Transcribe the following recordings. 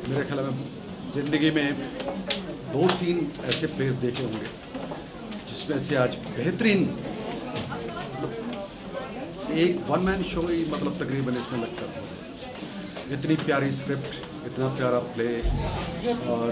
मेरे ख्याल में ज़िंदगी में 2-3 ऐसे प्लेस देखे होंगे जिसमें से आज बेहतरीन एक वन मैन शो ही मतलब तकरीबन इसमें लगता था। इतनी प्यारी स्क्रिप्ट, इतना प्यारा प्ले और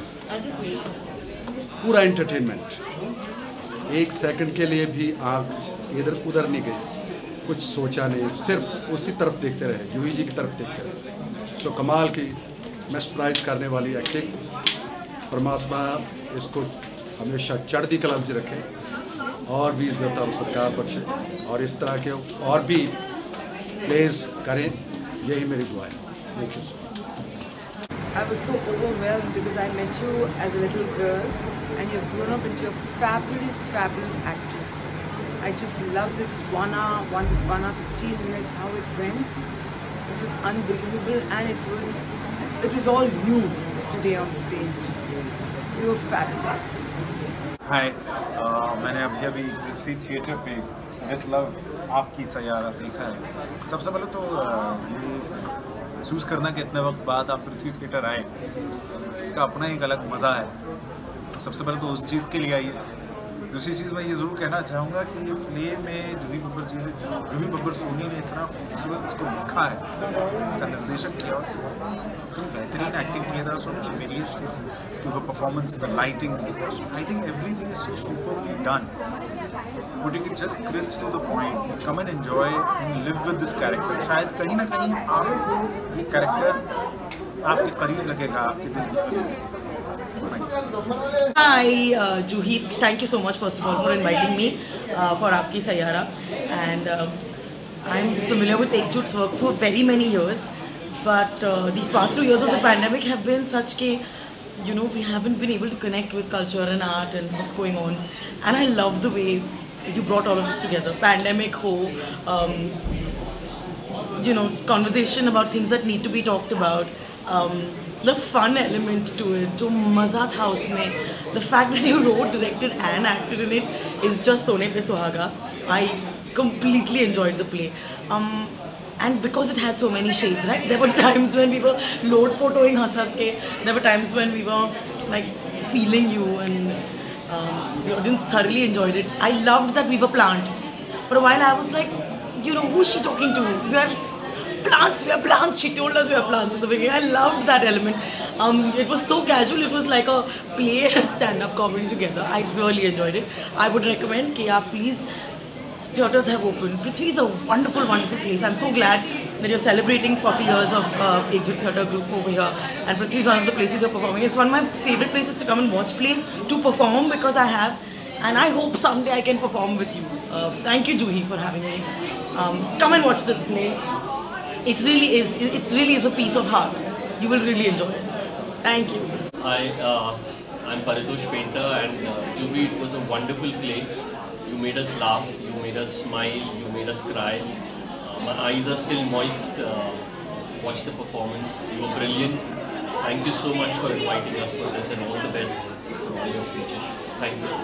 पूरा एंटरटेनमेंट। एक सेकंड के लिए भी आँख इधर उधर नहीं गई, कुछ सोचा नहीं, सिर्फ उसी तरफ देखते रहे, जूही जी की तरफ देखते रहे। सो कमाल की मेस्मराइज करने वाली एक्टिंग। परमात्मा इसको हमेशा चढ़ती कलम च रखे और भी इज्जत और सत्कार बख्शे और इस तरह के और भी प्लेस करें, यही मेरी दुआ है। Thank you so much. I was so overwhelmed because I met you as a little girl and you've grown up into a fabulous, fabulous actress. I just love this 1 hour, 1 hour 15 minutes, how it went. It was unbelievable and it was all you today on stage. You were fabulous. Hi, मैंने अभी Prithvi theatre पे with love आपकी सैयारा देखा है। सबसे पहले तो ये महसूस करना कि इतने वक्त बाद आप पृथ्वी थिएटर आए, इसका अपना एक अलग मज़ा है। तो सबसे पहले तो उस चीज़ के लिए आइए। दूसरी चीज़ मैं ये ज़रूर कहना चाहूँगा कि ये प्ले में जूही बब्बर सोनी ने इतना खूबसूरत इसको लिखा है, इसका निर्देशन किया और इतनी बेहतरीन एक्टिंग किया था। So many variations to the performance, the lighting, I think everything is so superly done, putting it just crisp to the point. Come and enjoy and live with this character. शायद कहीं ना कहीं आपको ये character आपके करीब लगेगा, आपके दिल के करीब। Hi, Juhi. Thank you so much, first of all, for inviting me for Aapki Saiyaara. And I'm familiar with Ekjut's work for very many years. But these past 2 years of the pandemic have been such that, you know, we haven't been able to connect with culture and art and what's going on. And I love the way you brought all of this together. Pandemic ho, you know, conversation about things that need to be talked about. The fun element to it, जो मज़ा था उसमें, the fact that you wrote, directed and acted in it is just सोने पे सुहागा. I completely enjoyed the play, and because it had so many shades, right? There were times when we were load potoing हंस के, there were times when we were like feeling you, and the audience thoroughly enjoyed it. I loved that we were plants. For a while I was like, you know, who's she talking to? We are plants. She told us we are plants in the beginning. I loved that element. It was so casual. It was like a play and stand-up comedy together. I really enjoyed it. I would recommend कि आप please, theatres have opened. Prithvi is a wonderful, wonderful place. I'm so glad that you're celebrating 40 years of Ekjut Theatre Group over here. And Prithvi is one of the places you're performing. It's one of my favorite places to come and watch plays, to perform, because I have. And I hope someday I can perform with you. Thank you, Juhi, for having me. Come and watch this play. It really is a piece of heart. You will really enjoy it. Thank you. Hi, I'm Paritosh Painter, and Juhi, it was a wonderful play. You made us laugh, you made us smile, you made us cry. My eyes are still moist. Watch the performance. You were brilliant. Thank you so much for inviting us for this, and all the best for all your future shows. Thank you.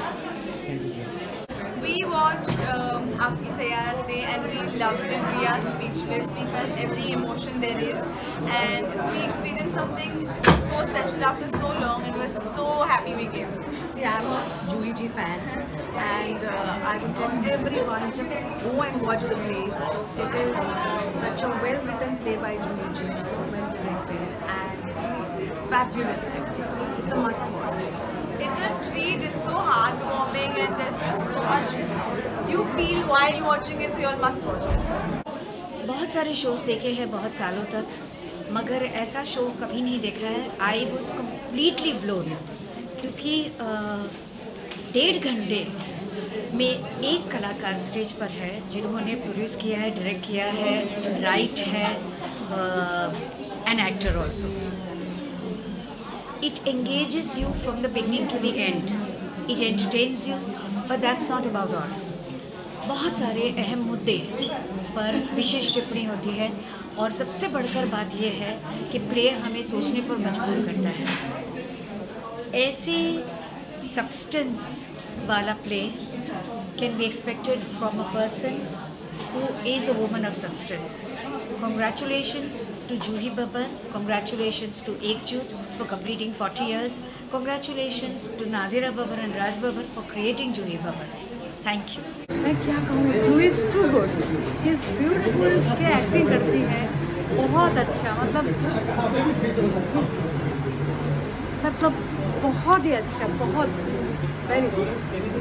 We watched Aapki Saiyaara today and we loved it. We are speechless. We felt every emotion there is, and we experienced something so special after so long, and we're so happy we came. See, I'm a Juhi ji fan, and I would tell everyone, just go and watch the play. It is such a well-written play by Juhi ji, so well directed, and fabulous acting. It's a must-watch. It's a treat. It's so heartwarming, and there's just so much you feel while watching it, so you all must watch it. बहुत सारे shows देखे हैं बहुत सालों तक, मगर ऐसा show कभी नहीं देखा है. आई वॉज कम्प्लीटली ब्लोन, क्योंकि 1.5 घंटे में एक कलाकार स्टेज पर है जिन्होंने प्रोड्यूस किया है, डायरेक्ट किया है, राइट है, an actor also. It engages you from the beginning to the end. It entertains you, but that's not about all. बहुत सारे अहम मुद्दे पर विशेष टिप्पणी होती है, और सबसे बढ़कर बात यह है कि प्ले हमें सोचने पर मजबूर करता है. ऐसे सब्सटेंस वाला play can be expected from a person who is a woman of substance. Congratulations. to Juhi Babbar. Congratulations to Ekjut for completing 40 years. Congratulations to Nadira Babbar and Raj Babbar for creating Juhi Babbar. Thank you. मैं क्या कहूँ, Juhi is too good. She is beautiful. क्या acting करती है, बहुत अच्छा, मतलब बहुत ही अच्छा, बहुत वेरी गुड.